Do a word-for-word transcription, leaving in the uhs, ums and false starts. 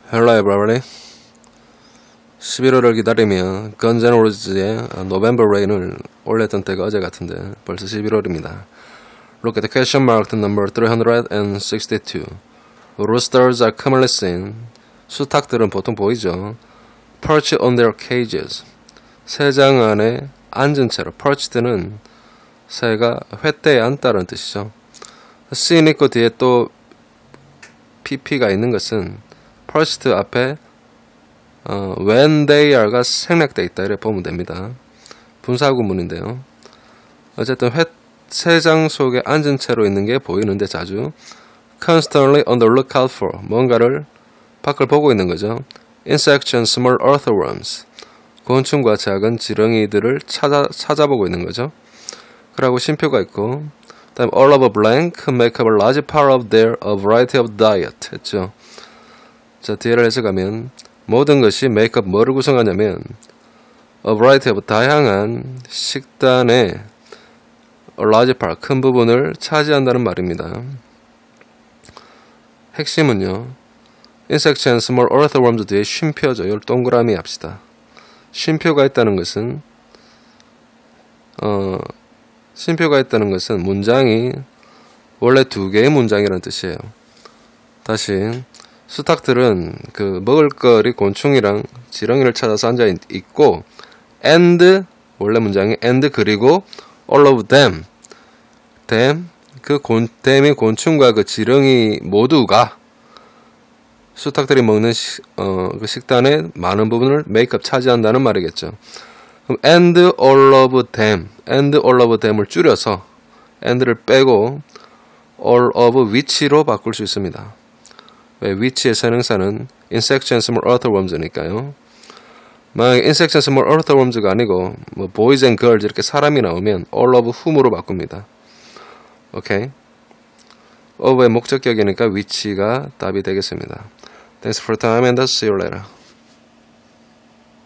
Hello everybody. 십일월을 기다리며 Guns N' Roses의 November Rain을 올렸던 때가 어제 같은데 벌써 십일월입니다. Look at the question mark number three hundred sixty-two. Roosters are commonly seen. 수탉들은 보통 보이죠. Perch on their cages. 새장 안에 앉은 채로. Perched는 새가 횃대에 앉다는 뜻이죠. seen 있고 뒤에 또 pp가 있는 것은 perched 앞에 어, when they are가 생략되어 있다 이렇게 보면 됩니다. 분사구문인데요. 어쨌든 회, 새장 속에 앉은 채로 있는 게 보이는데 자주 constantly on the lookout for 뭔가를 밖을 보고 있는 거죠. Insects and small earthworms 곤충과 작은 지렁이들을 찾아, 찾아보고 있는 거죠. 그리고 쉼표가 있고 그다음 all of a blank make up a large part of their a variety of diet 했죠. 자, 뒤를 해석하면 모든 것이 make up 뭐를 구성하냐면 a variety of 다양한 식단의 a large part 큰 부분을 차지한다는 말입니다. 핵심은요. insects and small earthworms 뒤에 쉼표죠. 이걸 동그라미 합시다. 쉼표가 있다는 것은 어, 쉼표가 있다는 것은 문장이 원래 두 개의 문장이라는 뜻이에요. 다시 수탉들은 그 먹을거리 곤충이랑 지렁이를 찾아서 앉아 있고 and 원래 문장이 and 그리고 all of them them 그 곤, them이 곤충과 그 지렁이 모두가 수탉들이 먹는 시, 어, 그 식단의 많은 부분을 make up 차지한다는 말이겠죠. 그럼 and all of them and all of them을 줄여서 and를 빼고 all of which로 바꿀 수 있습니다. 왜? which의 선행사는 insects and small earthworms니까요. 만약에 insects and small earthworms가 아니고 뭐 boys and girls 이렇게 사람이 나오면 all of whom으로 바꿉니다. 오케이? of의 목적격이니까 which가 답이 되겠습니다. Thanks for your time and I'll see you later.